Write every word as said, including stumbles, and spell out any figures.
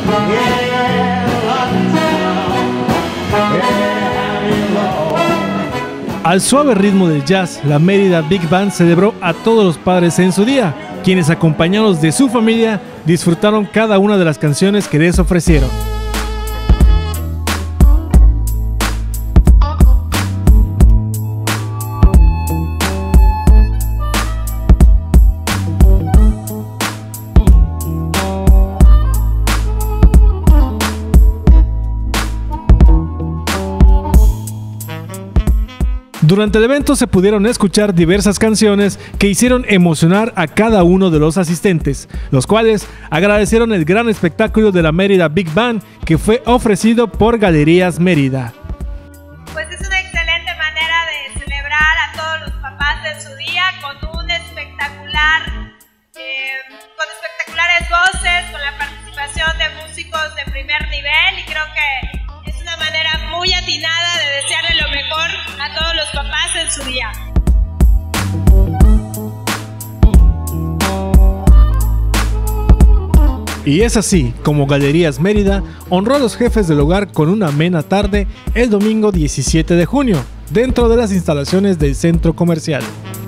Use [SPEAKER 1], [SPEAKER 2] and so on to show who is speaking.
[SPEAKER 1] Al suave ritmo del jazz, la Mérida Big Band celebró a todos los padres en su día, quienes acompañados de su familia disfrutaron cada una de las canciones que les ofrecieron. Durante el evento se pudieron escuchar diversas canciones que hicieron emocionar a cada uno de los asistentes, los cuales agradecieron el gran espectáculo de la Mérida Big Band que fue ofrecido por Galerías Mérida.
[SPEAKER 2] Pues es una excelente manera de celebrar a todos los papás de su día con un espectacular, eh, con espectaculares voces, con la participación de músicos de primer nivel, y creo que es una manera muy atinada de desearle lo mejor a todos los papás en su día.
[SPEAKER 1] Y es así como Galerías Mérida honró a los jefes del hogar con una amena tarde el domingo diecisiete de junio, dentro de las instalaciones del centro comercial.